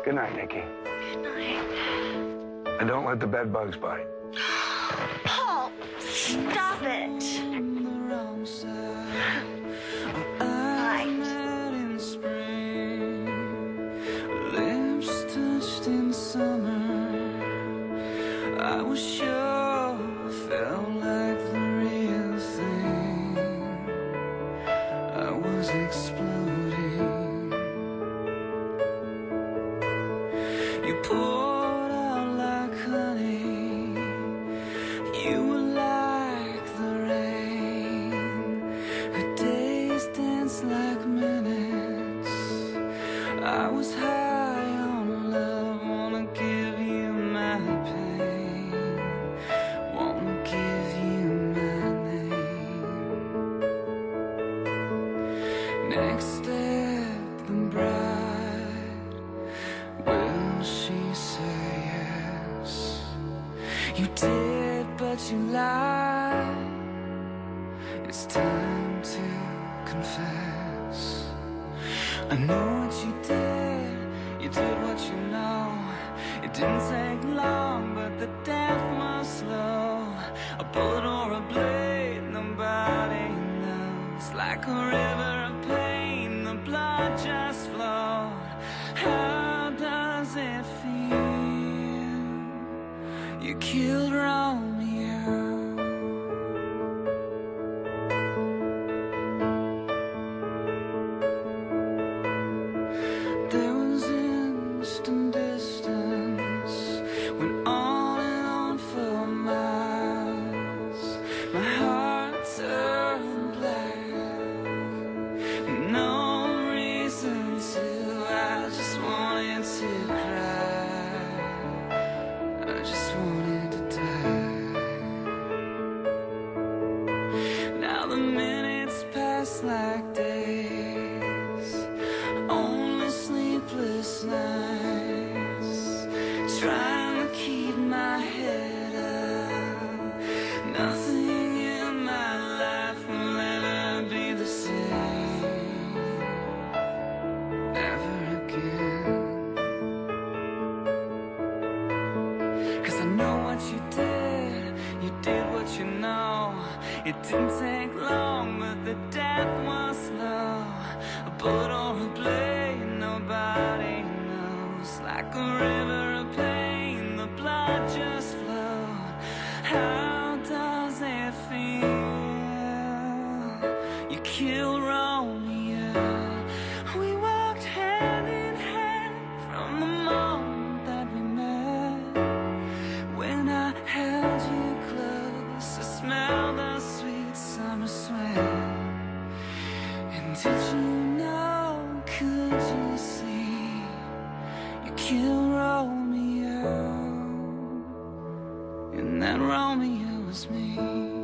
Good night, Nikki. Good night. And don't let the bed bugs bite. Paul, stop it. I was sure felt like the real thing. I was exploding. You poured out like honey. You were like the rain. Her days danced like minutes. I was high on love. Wanna give you my pain. Wanna give you my name. Next step, the bride. Will she say yes? You did, but you lied. It's time to confess. I know what you did. You did what you know. It didn't take long, but the death was slow. A bullet or a blade, nobody knows. Like a river of pain, the blood just flowed. How does it feel? You killed Romeo. There was instant distance, went on and on for miles. My heart turned black, no reason to. I just wanted to cry. I just wanted to die. Now the minutes pass like days, only sleepless nights, trying to keep my head up. Nothing in my life will ever be the same, ever again. 'Cause I know what you did what you know. It didn't take long, but the death was slow. A bullet or a blade, nobody knows. Like a river of pain, the blood just flowed. How does it feel? You killed Romeo. We walked hand in hand from the moment that we met. When I held you close, I smelled the sweet summer sweat. And did you know, could you see, you killed Romeo, and that Romeo was me.